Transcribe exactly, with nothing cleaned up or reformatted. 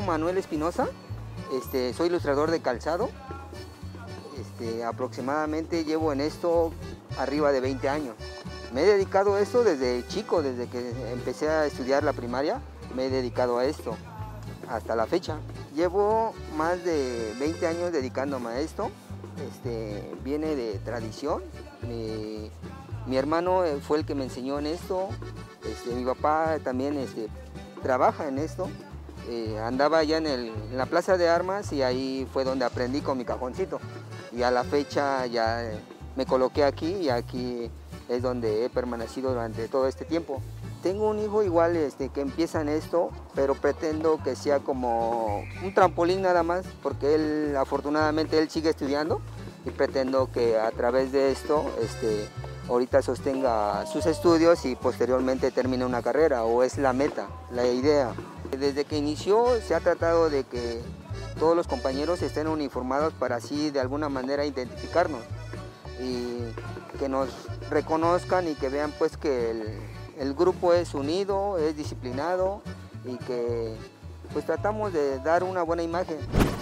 Manuel Espinosa, este, soy ilustrador de calzado. Este, aproximadamente llevo en esto arriba de veinte años. Me he dedicado a esto desde chico, desde que empecé a estudiar la primaria, me he dedicado a esto hasta la fecha. Llevo más de veinte años dedicándome a esto. Este, viene de tradición. Mi, mi hermano fue el que me enseñó en esto. Este, mi papá también este, trabaja en esto. Eh, andaba allá en, el, en la plaza de armas y ahí fue donde aprendí con mi cajoncito. Y a la fecha ya me coloqué aquí y aquí es donde he permanecido durante todo este tiempo. Tengo un hijo igual este, que empieza en esto, pero pretendo que sea como un trampolín nada más, porque él afortunadamente él sigue estudiando y pretendo que a través de esto este, ahorita sostenga sus estudios y posteriormente termine una carrera, o es la meta, la idea. Desde que inició se ha tratado de que todos los compañeros estén uniformados para así de alguna manera identificarnos y que nos reconozcan y que vean pues que el, el grupo es unido, es disciplinado y que pues tratamos de dar una buena imagen.